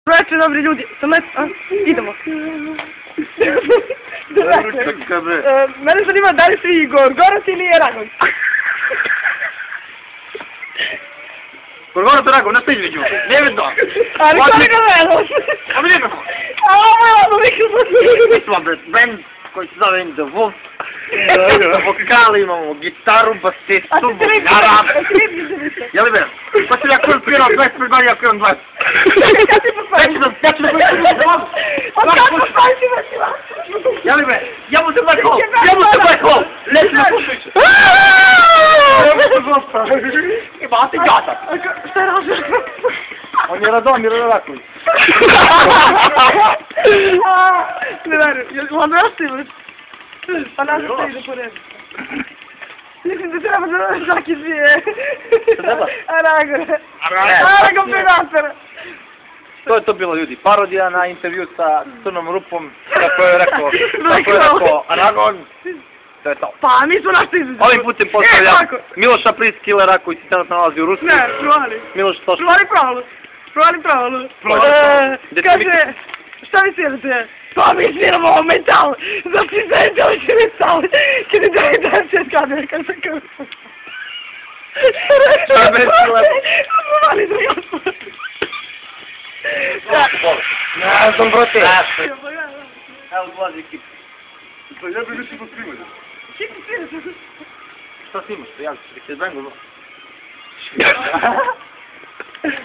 Dobroveče, dobri ljudi. Idemo. Dobroveče. Mene zanima da li si Gorgorac ili Eragon. Gorgorac Eragon, nasljeđujuću. Nevedno. Ali koliko vedno? A mi nekako. A ovo je ono mikrofon. Mi smo band koji se zove In The Wolf. Vokali imamo gitaru, basistu, vokara. Jel' be? Pa si ja kojem pirao 25 godina, ja kojem 20. Ja ću da kojem. Od kako spaviti vesila? Jel' be? Jemu se black hole! Jemu se black hole! Leti na pušiću! Jemu se zosta! Ima ti gata! Šta je razlog? On je Radomir Raković. Ne verujem, jel' odrastili? Pa nas se ide po redu. Mislim da treba da Žaki zvije. Aragon predatora. Što je to bilo, ljudi? Parodija na intervju sa Crnom Rupom, kako je rekao Aragon. To je to. Pa, mi smo našto izuzeli. Ovim putem postavljam Miloša Priskilera koji se trenutno nalazi u Rusiji. Ne, provali. Miloš, to što? Provali pravilo. Kaže, šta vi svirate? Pa mi sviramo metal. Znači, zajedno će metal. Kada da se skade, kada se kada. Šta je Priskiller? Provali za gospod. Ne znam, brate. Evo, dolazi ekipa. Pa ja bi više pospremio. Čekaj, svirate. Šta snimaš? Ja ću se bango.